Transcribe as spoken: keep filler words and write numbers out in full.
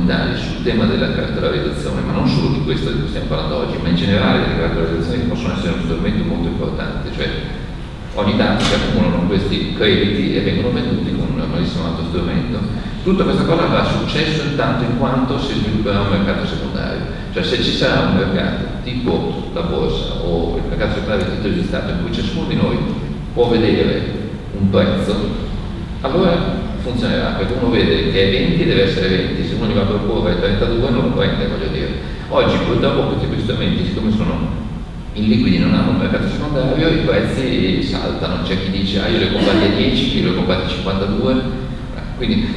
fondamentali sul tema della cartolarizzazione, ma non solo di questo di cui stiamo parlando oggi, ma in generale delle cartolarizzazioni che possono essere uno strumento molto importante, cioè ogni tanto si accumulano questi crediti e vengono venduti con un normalissimo altro strumento. Tutta questa cosa avrà successo intanto in quanto si svilupperà un mercato secondario, cioè se ci sarà un mercato tipo la borsa o il mercato secondario dei titoli di Stato in cui ciascuno di noi può vedere un prezzo, allora funzionerà, perché uno vede che è venti deve essere venti, se uno gli va a proporre trentadue non lo prende, voglio dire. Oggi purtroppo questi strumenti, siccome sono illiquidi, non hanno un mercato secondario, i prezzi saltano, c'è chi dice ah io li ho comprati a dieci, chi li ho comprati a cinquantadue, quindi